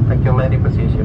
Take your landing position.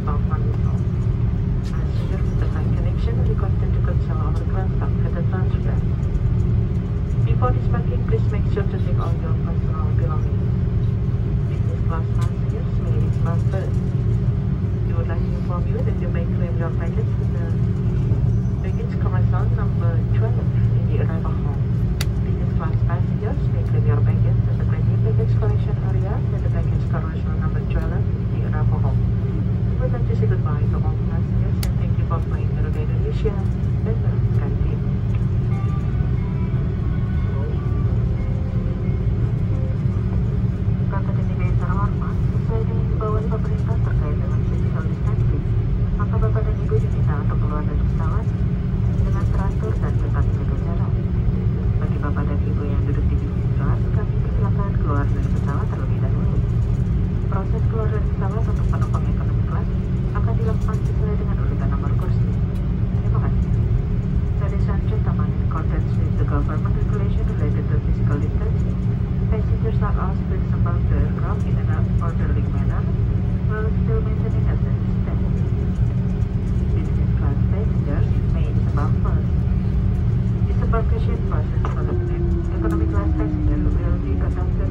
seatbelt on installed. Passengers with the flight connection are requested to consult our class staff at the transfer. Before disembarking, please make sure to check all your personal belongings. Business class passengers may disembark first. We would like to inform you that you may claim your baggage in the baggage carousel number 12 in the arrival hall. Business class passengers may claim your baggage at the Grand Baggage Collection Area at the baggage carousel number 12 in the arrival hall. We would like to say goodbye to all passengers and thank you for flying Garuda Indonesia dan SkyTeam. Bapak dan Ibu yang terhormat, sesuai dengan himbauan pemerintah terkait dengan physical distancing, maka Bapak dan Ibu diminta untuk keluar dari pesawat dengan teratur dan tetap menjaga jarak. Bagi Bapak dan Ibu yang duduk di bisnis kelas, kami persilakan keluar dari pesawat terlebih dahulu. Proses keluar dari pesawat untuk penumpang ekonomi kelas akan dilakukan sesuai dengan urutan nomor kursi. Terima kasih. Ladies and gentlemen, in accordance with the government regulation related to physical distancing, passengers are asked to disembark the aircraft in an orderly manner while still maintaining a safe distance. Business class passengers may disembark first. Disembarkation process for the economy class passenger will be conducted